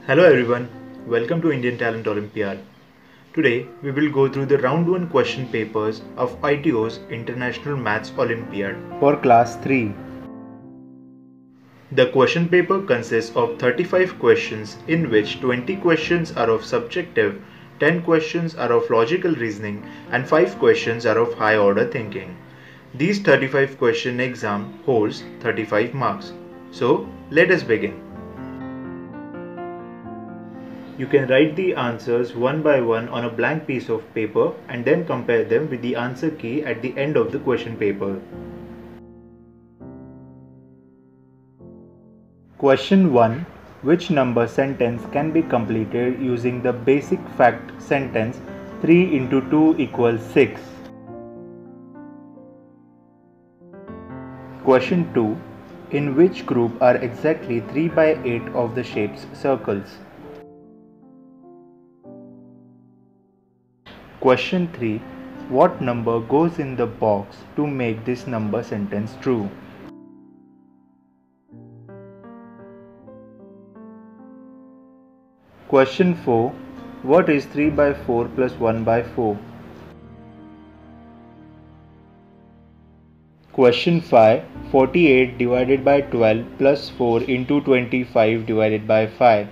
Hello everyone, welcome to Indian Talent Olympiad. Today we will go through the round 1 question papers of ITO's International Maths Olympiad for class 3. The question paper consists of 35 questions in which 20 questions are of subjective, 10 questions are of logical reasoning and 5 questions are of high order thinking. These 35 question exam holds 35 marks. So let us begin. You can write the answers one by one on a blank piece of paper and then compare them with the answer key at the end of the question paper. Question 1. Which number sentence can be completed using the basic fact sentence 3 into 2 equals 6? Question 2. In which group are exactly 3 by 8 of the shapes circles? Question 3. What number goes in the box to make this number sentence true? Question 4. What is 3 by 4 plus 1 by 4? Question 5. 48 divided by 12 plus 4 into 25 divided by 5.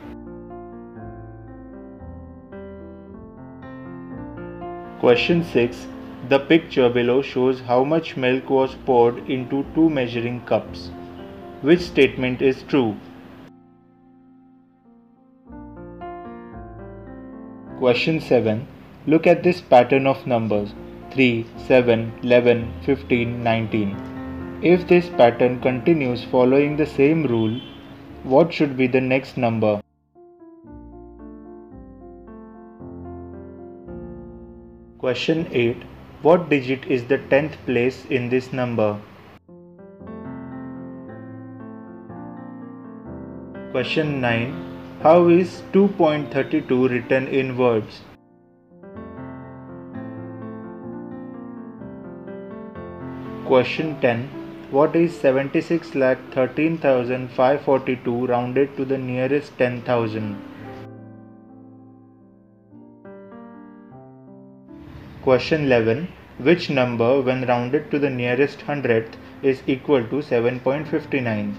Question 6. The picture below shows how much milk was poured into 2 measuring cups. Which statement is true? Question 7. Look at this pattern of numbers 3, 7, 11, 15, 19. If this pattern continues following the same rule, what should be the next number? Question 8. What digit is the 10th place in this number? Question 9. How is 2.32 written in words? Question 10. What is 76,13,542 rounded to the nearest 10,000? Question 11. Which number when rounded to the nearest hundredth is equal to 7.59?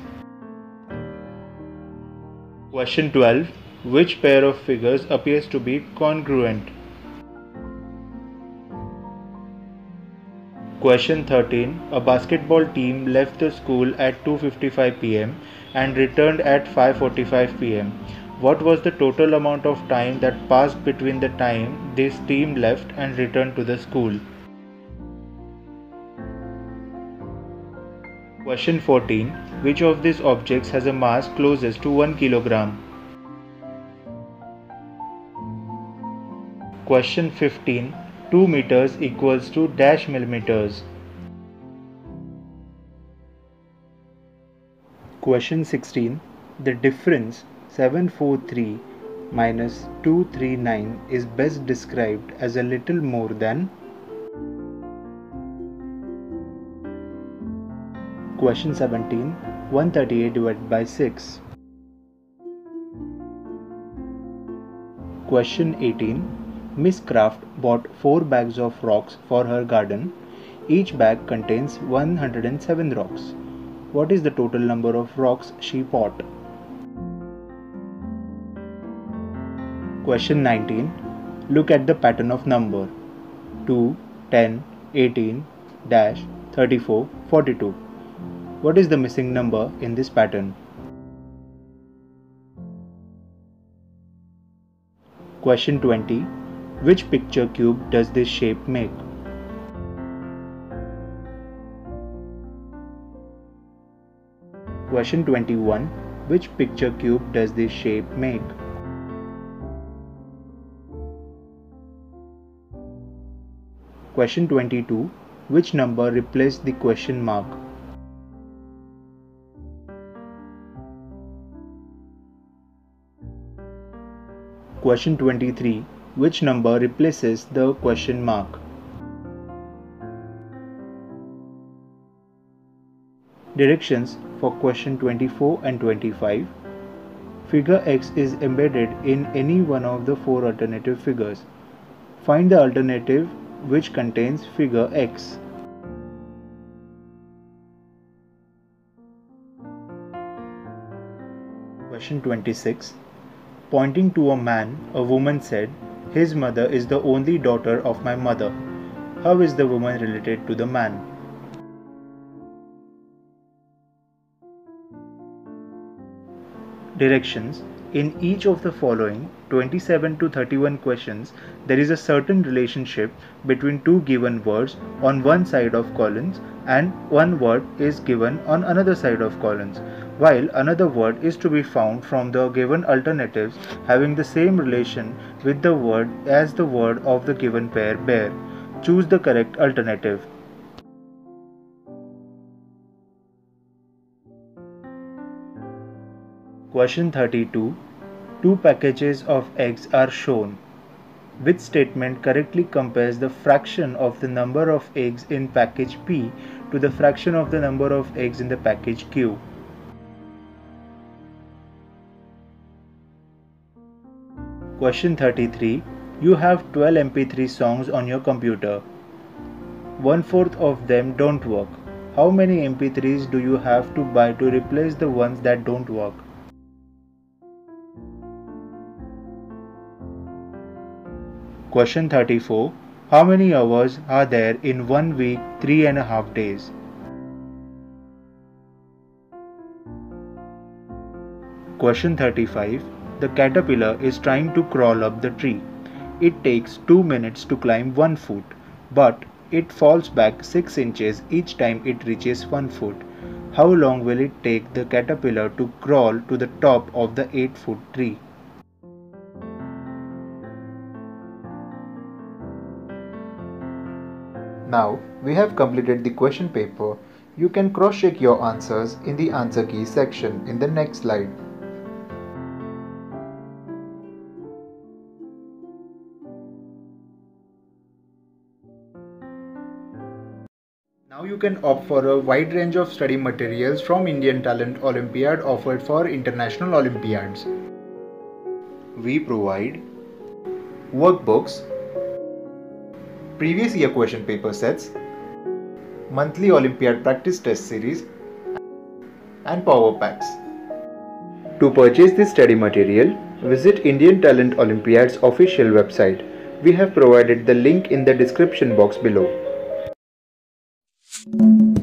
Question 12. Which pair of figures appears to be congruent? Question 13. A basketball team left the school at 2:55 pm and returned at 5:45 pm. What was the total amount of time that passed between the time this team left and returned to the school? Question 14. Which of these objects has a mass closest to 1 kilogram? Question 15. 2 meters equals to dash millimeters. Question 16. The difference 743 minus 239 is best described as a little more than. Question 17. 138 divided by 6. Question 18. Miss Craft bought 4 bags of rocks for her garden. Each bag contains 107 rocks. What is the total number of rocks she bought? Question 19. Look at the pattern of number 2, 10, 18, dash, 34, 42. What is the missing number in this pattern? Question 20. Which picture cube does this shape make? Question 21. Which picture cube does this shape make? Question 22. Which number replaced the question mark? Question 23. Which number replaces the question mark? Directions for question 24 and 25. Figure X is embedded in any one of the four alternative figures. Find the alternative which contains figure X. Question 26. Pointing to a man, a woman said, "His mother is the only daughter of my mother." How is the woman related to the man? Directions. In each of the following 27 to 31 questions, there is a certain relationship between two given words on one side of columns and one word is given on another side of columns, while another word is to be found from the given alternatives having the same relation with the word as the word of the given pair bear. Choose the correct alternative. Question 32. Two packages of eggs are shown. Which statement correctly compares the fraction of the number of eggs in package P to the fraction of the number of eggs in the package Q? Question 33. You have 12 MP3 songs on your computer. 1/4 of them don't work. How many MP3s do you have to buy to replace the ones that don't work? Question 34. How many hours are there in 1 week, 3.5 days? Question 35. The caterpillar is trying to crawl up the tree. It takes 2 minutes to climb 1 foot, but it falls back 6 inches each time it reaches 1 foot. How long will it take the caterpillar to crawl to the top of the 8-foot tree? Now we have completed the question paper. You can cross-check your answers in the answer key section in the next slide. Now you can opt for a wide range of study materials from Indian Talent Olympiad offered for international Olympiads. We provide workbooks, previous year question paper sets, monthly Olympiad practice test series, and power packs. To purchase this study material, visit Indian Talent Olympiad's official website. We have provided the link in the description box below.